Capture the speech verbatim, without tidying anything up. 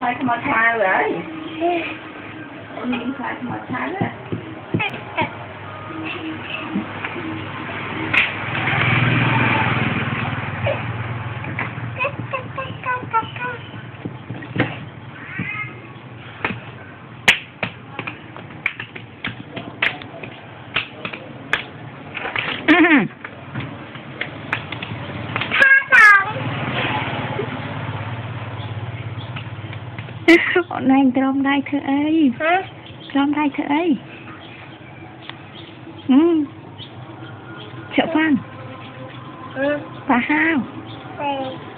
Phải không mà tha rồi. Ôi, phải không mà tha rồi. Bọn này trông đây thưa ấy. Hả? Trông đây thưa ấy. Ừ. Triệu Phan. Ừ. Và Hao. Ừ.